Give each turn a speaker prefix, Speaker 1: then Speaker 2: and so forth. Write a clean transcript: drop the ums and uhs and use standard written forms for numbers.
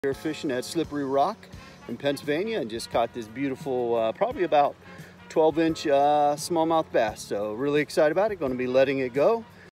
Speaker 1: We're fishing at Slippery Rock in Pennsylvania and just caught this beautiful, probably about 12-inch smallmouth bass. So really excited about it. Going to be letting it go.